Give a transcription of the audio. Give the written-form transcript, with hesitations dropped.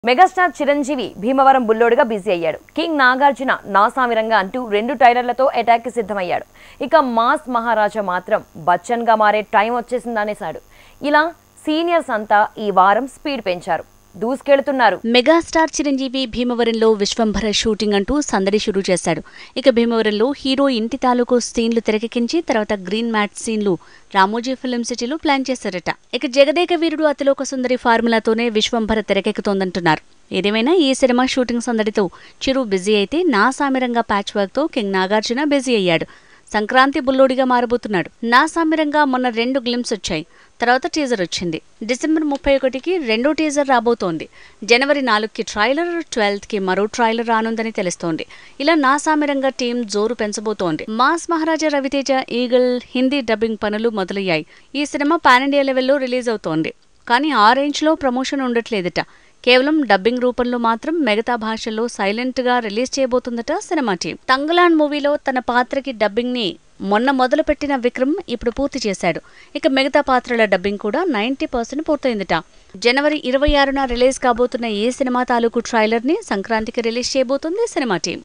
Megastar Chiranjeevi Bhimavaram బుల్లోడుగా busy అయ్యాడు. King Nagarjuna Naa Saami Ranga అంటూ 2 ట్రైలర్లతో అటాక్ కి సిద్ధమయ్యాడు. ఇక మాస్ మహారాజా మాత్రం బచ్చన్ గా మారే టైం వచ్చేసిందనేశాడు. ఇలా సీనియర్స్ అంతా ఈ వారం స్పీడ్ పెంచారు, దూసుకెళ్తున్నారు. మెగాస్టార్ చిరంజీవి భీమవరంలో విశ్వంభర షూటింగ్ అంటూ సందడి షురూ చేశాడు. ఇక భీమవరంలో హీరో ఇంటి తాలూకు సీన్లు తెరకెక్కించి తర్వాత గ్రీన్ మ్యాట్ సీన్లు రామోజీ ఫిల్మ్ సిటీలో ప్లాన్ చేశారట. ఇక జగదేక వీరుడు అతిలోక సుందరి ఫార్ములాతోనే విశ్వంభర తెరకెక్కుతోందంటున్నారు. ఏదేమైనా ఈ సినిమా షూటింగ్ సందడితో చిరు బిజీ అయితే నా సామిరంగా ప్యాచ్ వర్క్ తో కింగ్ నాగార్జున బిజీ అయ్యాడు. సంక్రాంతి బుల్లోడిగా మారబోతున్నాడు. నా సామిరంగా మొన్న 2 గ్లిమ్స్ వచ్చాయి, తర్వాత టీజర్ వచ్చింది. డిసెంబర్ 31కి 2వ టీజర్ రాబోతోంది. జనవరి 4కి ట్రైలర్, 12కి మరో ట్రైలర్ రానుందని తెలుస్తోంది. ఇలా నా సామిరంగా టీం జోరు పెంచబోతోంది. Mass Maharaja Ravi Teja Eagle Hindi dubbing పనులు మొదలయ్యాయి. ఈ సినిమా పాన్ ఇండియా లెవెల్లో రిలీజ్ అవుతోంది. కానీ ఆ రేంజ్లో ప్రమోషన్ ఉండట్లేదట. కేవలం డబ్బింగ్ రూపంలో మాత్రం మిగతా భాషల్లో సైలెంట్ గా రిలీజ్ చేయబోతుందట సినిమా టీం. తంగలాన్ మూవీలో తన పాత్రకి డబ్బింగ్ ని మొన్న మొదలుపెట్టిన విక్రమ్ ఇప్పుడు పూర్తి చేశాడు. ఇక మిగతా పాత్రల డబ్బింగ్ కూడా 90% పూర్తయిందట. జనవరి 26న రిలీజ్ కాబోతున్న ఈ సినిమా తాలూకు ట్రైలర్ ని సంక్రాంతికి రిలీజ్ చేయబోతుంది సినిమా టీం.